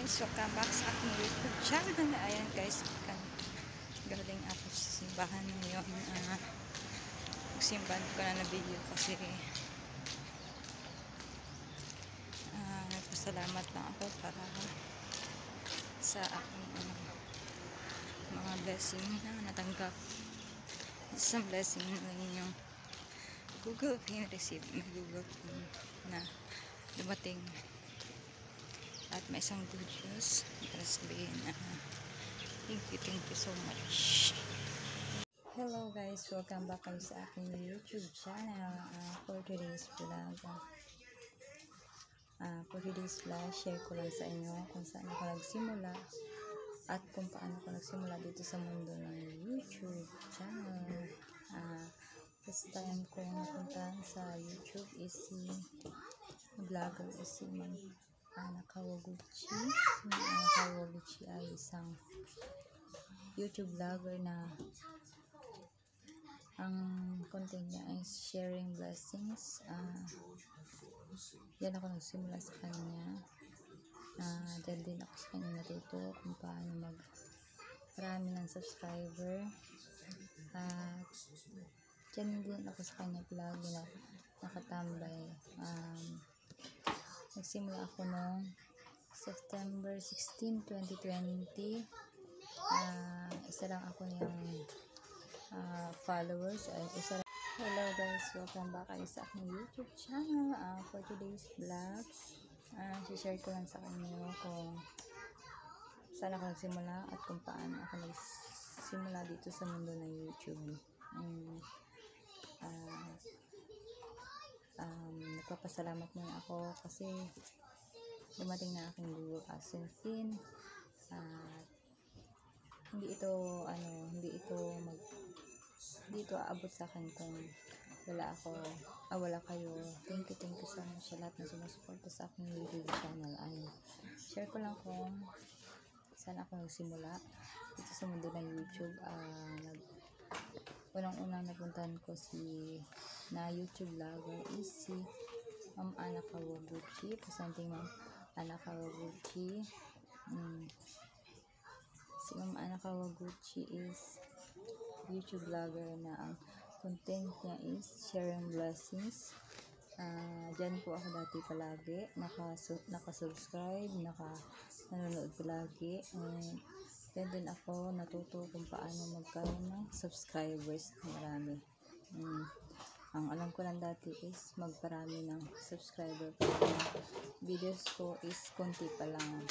guys, welcome back sa aking YouTube channel. Ayan guys, galing ako sa simbahan ngayon. Simbahan ko na video kasi nagpasalamat lang ako para sa aking mga blessing na natanggap. Isang blessing lang yung Google Pay receive. May Google Pay na dumating. At may isang good news para sabihin thank you so much. Hello guys, welcome back kayo sa aking YouTube channel. For today's vlog, share ko lang sa inyo kung saan ako nagsimula at kung paano ako nagsimula dito sa mundo ng YouTube channel. First time ko napuntahan sa YouTube is si vlogger is si Ana Kawaguchi. Si Ana Kawaguchi ay isang YouTube vlogger na ang content niya ay sharing blessings. Yan ako nagsimula sa kanya. Dahil din ako sa kanya natuto kung paano marami ng subscriber. Dyan din ako sa kanya lagi na nakatambay. Nagsimula ako noong September 16, 2020. Isa lang ako niyang followers. Hello guys, welcome back kayo sa aking YouTube channel. For today's vlog, share ko lang sa inyo kung saan ako nagsimula at kung paano ako nagsimula dito sa mundo ng YouTube. Nagpapasalamat muna ako kasi dumating na aking Google AdSense pin. Hindi ito aabot sa akin kung wala kayo. Thank you so much sa lahat na sumusuporta sa aking YouTube channel. Share ko lang kung saan ako nagsimula dito sa mundo ng YouTube. Unang-unang napuntahan ko na YouTube vlogger is si Ma'am Ana Kawaguchi. Presenting Ma'am Ana Kawaguchi. Si Ma'am Ana Kawaguchi is YouTube vlogger na ang content niya is sharing blessings. Dyan po ako dati palagi nakasubscribe, nanonood palagi. Dyan din ako natuto kung paano magkaroon ng subscribers na marami. Ang alam ko lang dati is magparami ng subscriber, pero videos ko is konti pa lang.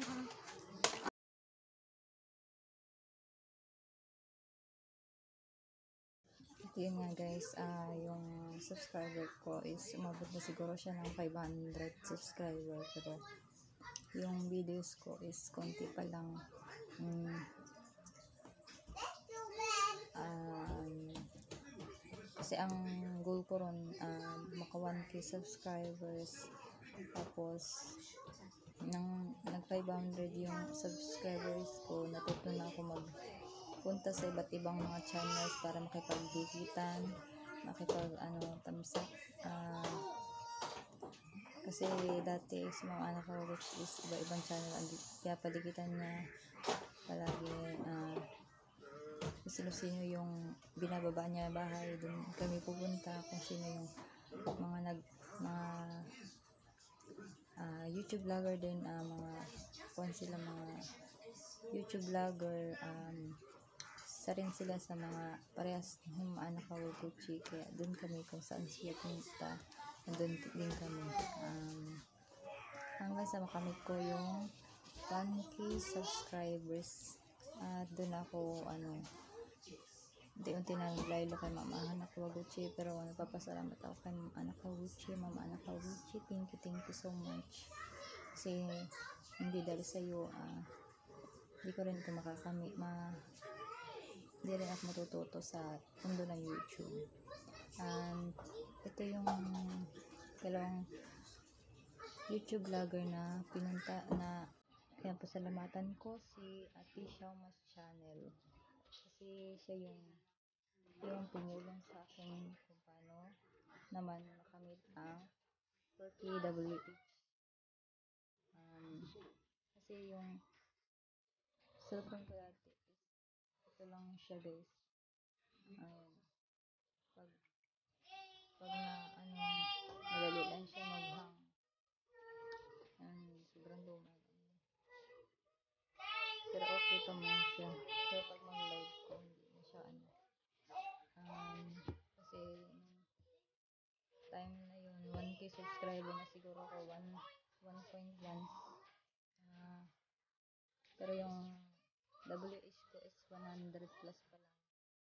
Yun nga guys, yung subscriber ko is umabot na siguro siya ng 500 subscriber, pero yung videos ko is konti pa lang. Kasi ang goal ko ron maka 1k subscribers, tapos nang nag 500 yung subscribers ko, natuto na ako magpunta sa iba't ibang mga channels para makipagdikitan, tamsak. Kasi dati is mga anak ko which is iba-ibang channel, kaya padikitan niya palagi. Sino yung binababa niya bahay, dun kami pupunta. Kung sino yung mga YouTube vlogger din, mga YouTube vlogger, isa rin sila sa mga parehas ng Ana Kawaguchi, kaya dun kami kung saan siya punta, dun din kami, hanggang sa makamit ko yung 1k subscribers. At dun ako unti-unti na naglaylo kay Ma'am Ana Kawaguchi, pero nagpapasalamat ako kay Ma'am Ana Kawaguchi. Ma'am Ana Kawaguchi, thank you so much. Kasi hindi dahil sa iyo, hindi ko rin ito hindi rin ako matututo sa mundo ng YouTube. And ito yung dalawang YouTube vlogger na pinunta na kaya pasalamatan ko, si Ate Xiaomas Channel, kasi siya yung tumulong sa akin kung paano naman makamit ang 4K WH. Kasi yung cellphone ko dati ito lang siya guys. Ayan. Pag na madali lang siya maghang. Ayan, sobrang luma. Pero okay pa man siya. Pero pag mag-live ko, hindi na siya kasi time na yun, 1K subscriber na siguro ako, 1.1. Pero yung WH ko is 100 plus pa lang.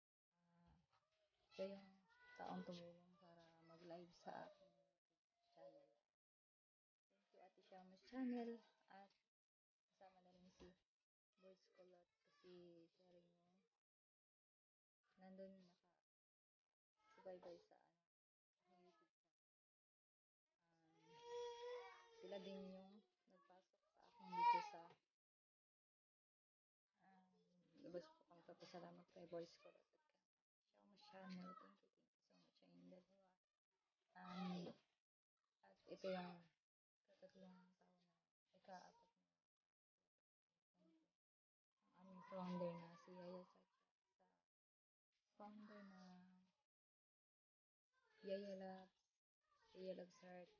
Siya yung taong tumulong para mag-live sa aking channel. Thank you Ate Shamus channel at kasama na rin si Boys Colot kasi siya rin yung nandun naka-subaybay sa YouTube channel. Sila din yung nagpasok sa akin dito sa labas po kang kapasalamat kay Boys Colot at Shamus channel. Thank you so much sa inyong dalawa. At ito yung katatlong taon na ika-apat na ang aming founder na si Yaya Chacha sa founder na Yaya Labs Heart,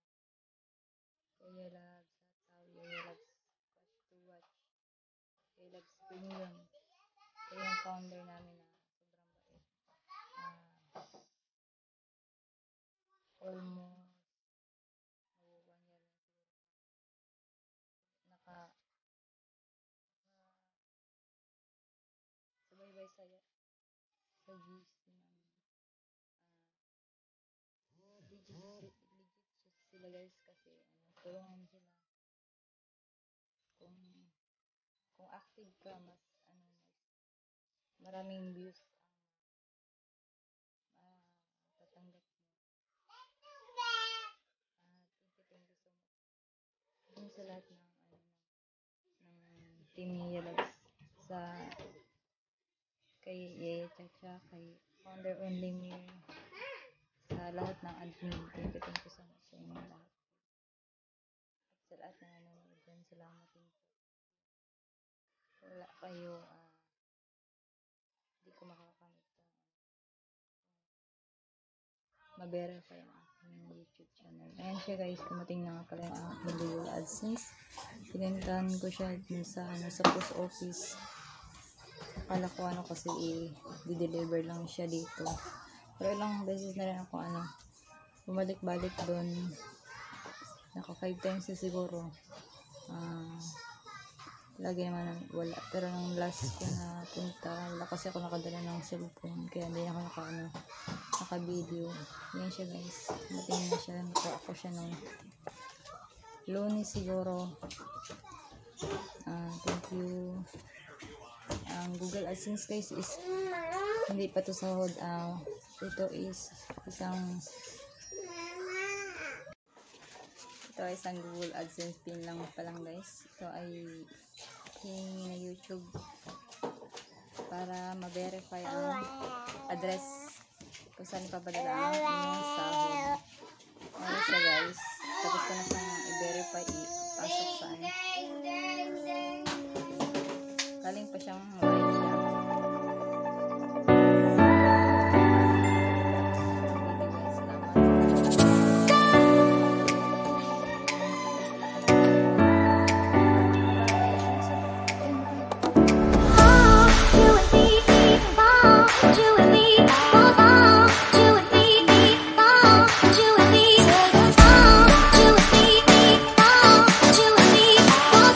Yaya Labs Hataw, Yaya Labs Watch to Watch, Yaya Labs Premium. Ito yung founder namin na sobrang bait. Almost 1 year na siguro subaybay sa GC namin. Legit sila guys kasi tulungan sila. Kung active ka, mas maraming views ang tatanggap mo. Thank you so much. Thank sa lahat ng Team Yaya Labs, kay Yaya Chacha, kay Founder Only Me, sa lahat ng admin. Thank you so much sa inyo lahat. At sa lahat ng nanonood dyan, salamat din po. Wala kayo, hindi ko makakamit ma-verify ang aking YouTube channel. Ayan siya guys, dumating na nga pala yung aking Google AdSense. Pinuntahan ko siya sa post office. Akala ko kasi i-deliver lang siya dito. Pero ilang beses na rin ako bumalik-balik doon. Naka 5 times na siguro. Lagi naman wala. Pero nung last ko na punta, wala kasi ako nakadala ng cellphone. Kaya hindi ako naka-video. Yan siya guys. Dumating na siya. Naka ako siya nung Lunes siguro. Thank you. Ang Google AdSense guys is hindi pa to sahod. Ito is isang Google AdSense pin lang pa lang guys. Ito ay hiningi na YouTube para ma-verify ang address kung saan ipapadala ang inyong sahod. Ayan siya guys. Tapos ko na siyang i-verify, ipasok saan. Galing pa siyang Malaysia. You and me,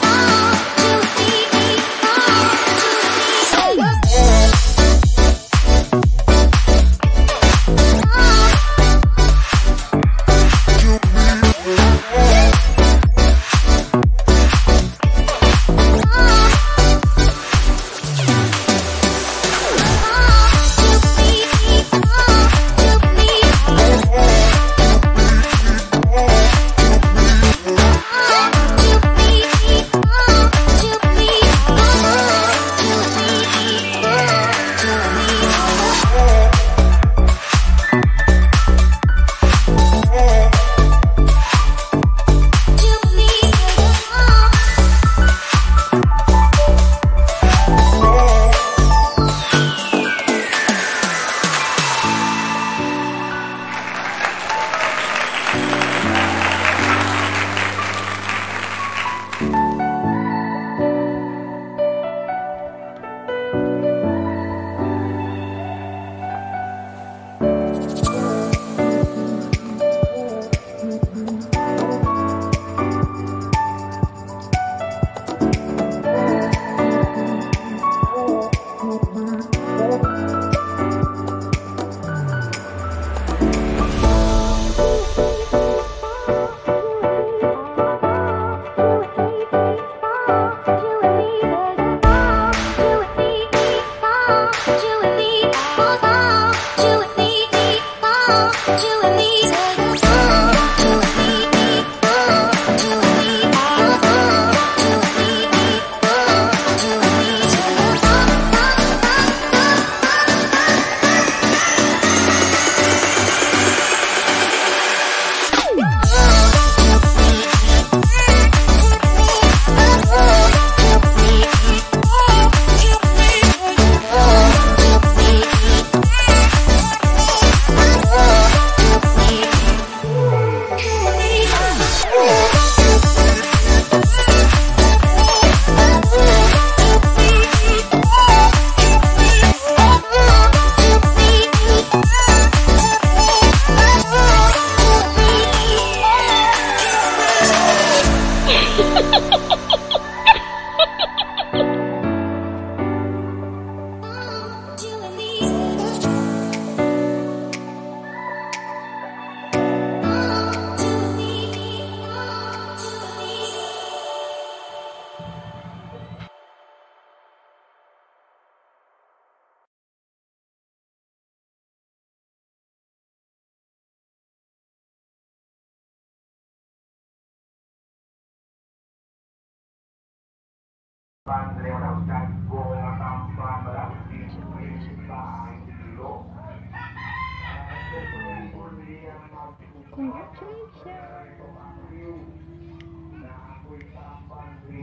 Congratulations!